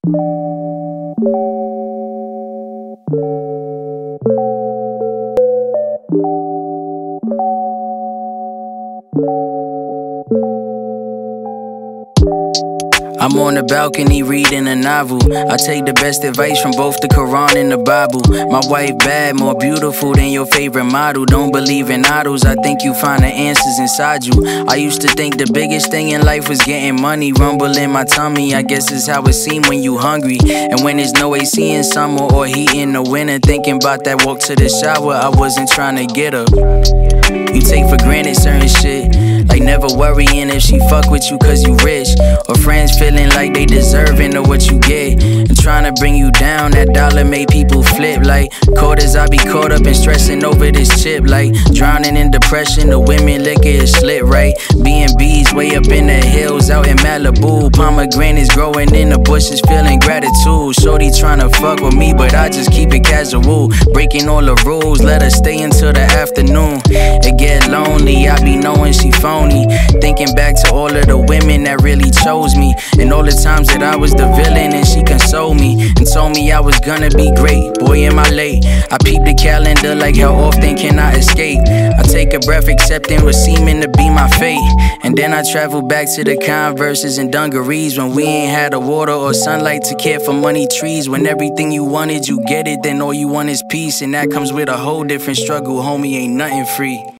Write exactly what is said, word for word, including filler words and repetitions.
I'm on the balcony reading a novel. I take the best advice from both the Quran and the Bible. My wife bad, more beautiful than your favorite model. Don't believe in idols, I think you find the answers inside you. I used to think the biggest thing in life was getting money. Rumble in my tummy, I guess it's how it seems when you hungry. And when there's no A C in summer or heat in the winter, thinking about that walk to the shower, I wasn't trying to get up. You take for granted certain shit, like never worrying if she fuck with you cause you rich, or friends feeling like they deserving of what you get, and trying to bring you down. That dollar made people flip like quarters. I be caught up in stressing over this chip, like drowning in depression. The women liquor is slit right. B and B's way up in the hills out in Malibu. Pomegranates growing in the bushes, feeling gratitude. Shorty tryna fuck with me, but I just keep it casual. Breaking all the rules, let her stay until the afternoon. It get lonely, I be knowing she phony. Thinking back to all of the women that really chose me, and all the times that I was the villain and she consoled me and told me I was gonna be great. Boy, am I late. I peep the calendar like how often can I escape. I take a breath accepting what's seeming to be my fate, and then I travel back to the Converses and dungarees when we ain't had a water or sunlight to care for money trees. When everything you wanted, you get it, then all you want is peace, and that comes with a whole different struggle. Homie, ain't nothing free.